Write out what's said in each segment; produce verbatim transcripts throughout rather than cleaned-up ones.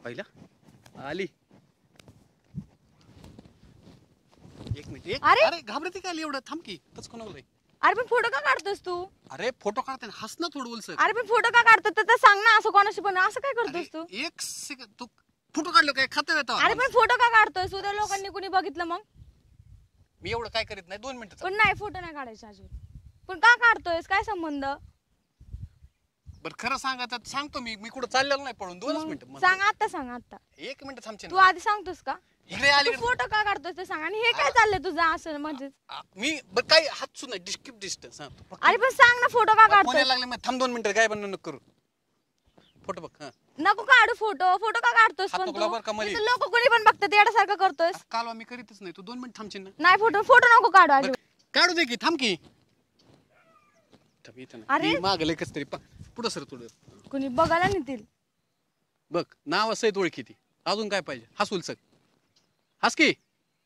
पहिला आली एक मिनिट एक अरे अरे घाबरते काय एवढं थांब की तस कोण बोलतोय अरे पण फोटो का काढतोस तू अरे फोटो काढते हस ना थोडं बोलसर अरे पण फोटो का काढतो तर सांग ना असं कोणाशी पण असं काय करतोस तू एक सेकंद तू फोटो काढलो काय खातं येतो अरे पण फोटो का काढतोस उद्या लोकांनी कुणी बघितलं मग मी एवढं काय करीत नाही दोन मिनिटं पण नाही फोटो नाही काढायचे अजिबात पण का काढतोयस काय संबंध बरं खरं सांगायचं सांगतो मी मी कुठं चाललेलो नाही पळून दोनच मिनिटं सांग आता सांग आता एक मिनिट थांबचे तू आधी सांगतोस का इकडे आली फोटो का काढतोस ते सांग आणि हे काय चाललंय तुझं असं म्हणजे मी बरं काय हात सुद्धा डिस्किप डिस्टन्स अरे पण सांग ना फोटो का काढतोय लागले मग थांब दोन मिनिटं काय पण नको करू फोटो बघ हा नको काढू फोटो फोटो का काढतोस पण तू लोक कोणी पण बघतात येण्यासारखं करतोयस काल मी करीतच नाही तू दोन मिनिट थांबशील ना नाही फोटो फोटो नको काढू अजिबात काढू दे की थांब की अरे मागले कस तरी पुढं सर थोडं कुणी बघायला नेतील बघ नाव असं ओळखी ती अजून काय पाहिजे हसूल सग हस की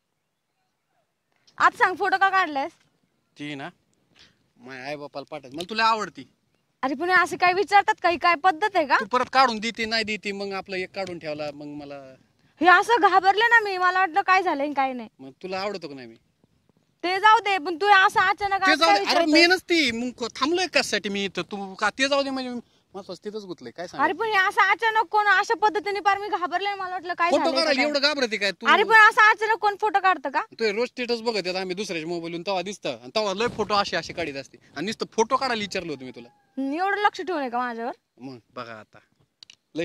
आता सांग फोटो का काढलायस ती ना माझ्या आई बापाला पाठवत मला तुला आवडती अरे पण असं काय विचारतात काही काय पद्धत आहे का तू परत काढून देते नाही देते मग आपलं एक काढून ठेवला मग मला हे असं घाबरले ना मी मला वाटलं काय झालंय काय नाही मग तुला आवडतो का नाही मी ते जाऊ दे पण तू असं अचानक अरे मी नसती मग थांबलोय कशासाठी मी इथं तू का ते जाऊ दे म्हणजे मला तिथंच गुतलंय काय सांग अरे पण हे असं अचानक कोण अशा पद्धतीने पार मी घाबरले मला वाटलं काय फोटो काढायला एवढं घाबरते काय तू अरे पण असं अचानक कोण फोटो काढतं का तू रोज स्टेटस बघत येत आम्ही दुसऱ्याच्या मोबाईलून तेव्हा दिसतं आणि तेव्हा लय फोटो असे असे काढीत असते आणि नुसतं फोटो काढायला विचारलं होतं मी तुला एवढं लक्ष ठेवून का माझ्यावर मग बघा आता लय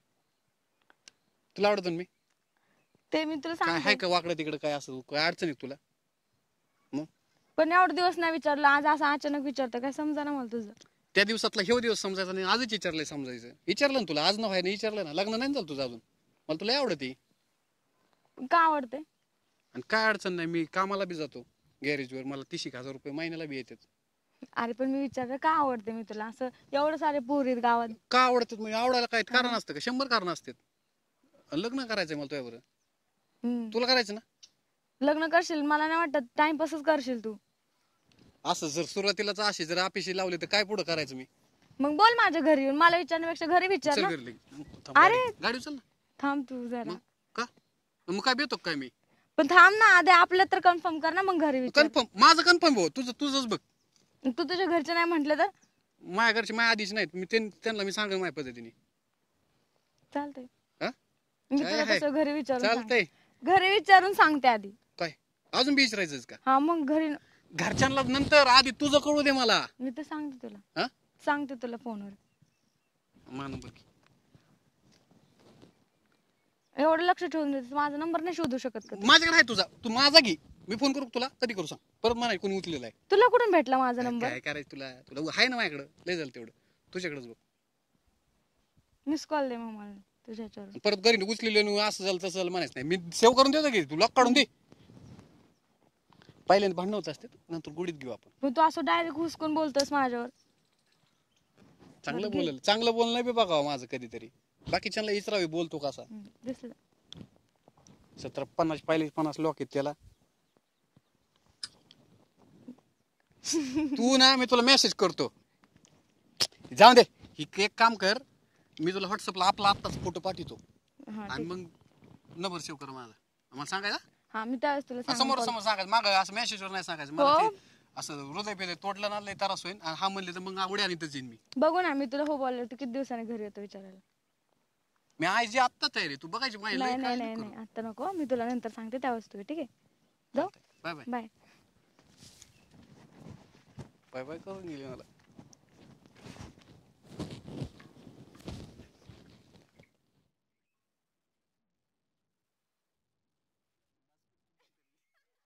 तुला आवडतं मी ते मी तुला काय आहे का वाकडं तिकडं काय असं काय अडचण आहे तुला मग पण एवढे दिवस नाही विचारलं आज असं अचानक विचारतं काय समजा ना मला तुझं त्या दिवसातला हे दिवस समजायचा नाही आजच विचारलंय समजायचं विचारलं ना तुला आज न व्हायला विचारलं ना लग्न नाही झालं तुझं अजून मला तुला आवडते का आवडते आणि काय अडचण नाही मी कामाला बी जातो गॅरेजवर मला तीस एक हजार रुपये महिन्याला बी येतात अरे पण मी विचारलं का आवडते मी तुला असं एवढं सारे पोरीत गावात का आवडतात म्हणजे आवडायला काय कारण असतं का शंभर कारण असतात लग्न करायचंय मला तुझ्या बरोबर तुला करायचं ना लग्न करशील मला नाही वाटत टाइमपासच करशील तू असं जर सुरुवातीलाच अशी जर अपेक्षी लावली तर काय पुढे करायचं मी मग बोल माझ्या घरी येऊन मला विचारण्यापेक्षा घरी विचार अरे गाडी चल ना थांब तू जरा का मग काय भेटतो काय मी पण थांब ना आधी आपलं तर कन्फर्म कर ना मग घरी विचार कन्फर्म माझं कन्फर्म भाऊ तुझं तुझंच बघ तू तुझ्या घरचे नाही म्हटलं तर माझ्या घरचे माझ्या आधीच नाहीत मी त्यांना मी सांगेन माझ्या पद्धतीने चालतंय हा मी तुला तसं घरी विचारून चालतंय घरी विचारून सांगते आधी काय अजून बी विचारायचंच का हा मग घरी घरच्यांना नंतर आधी तुझं कळू दे मला मी तर सांगते तुला हा सांगते तुला फोनवर मा नंबर एवढं लक्ष ठेवून देते माझा नंबर नाही शोधू शकत का माझ्याकडे आहे तुझा तू माझा घे मी फोन करू तुला कधी करू सांग परत मला कोणी उचलेला आहे तुला कुठून भेटला माझा नंबर काय करायचं तुला तुला आहे ना माझ्याकडे लय झालं तेवढं तुझ्याकडेच बघ मिस कॉल दे मग मला तुझ्या ह्याच्यावर परत घरी उचलेले असं झालं तसं झालं म्हणायचं नाही मी सेव्ह करून देतो की तू लॉक काढून दे पहिल्यांदा भांडण होत असते नंतर गुडीत घेऊ आपण पण तू असं डायरेक्ट हुसकून बोलतोस माझ्यावर चांगलं बोलेल चांगलं बोलणं बी बघावं माझं कधीतरी बाकीच्यांना इचरावी बोलतो कसा दिसलं सतरा पन्नास पहिले पन्नास लोक आहेत त्याला तू ना मी तुला मेसेज करतो जाऊ दे एक काम कर मी तुला व्हॉट्सअपला आपला आत्ताच फोटो पाठवतो आणि मग नंबर सेव्ह कर माझा मला सांगायचा हा मी त्यावेळेस तुला समोर समोर सांगायचं माग असं मेसेजवर नाही सांगायचं मला असं हृदय पेले तोडलं ना लय त्रास होईल आणि हा म्हणले तर मग उड्या आणतच येईन मी बघू ना मी तुला हो बोलले तू किती दिवसांनी घरी येतो विचारायला मी आज जे आत्ता तयारी तू बघायची नाही नाही नाही आता नको मी तुला नंतर सांगते त्यावेळेस तू ठीक आहे जाऊ bye bye bye bye bye करून गेली मला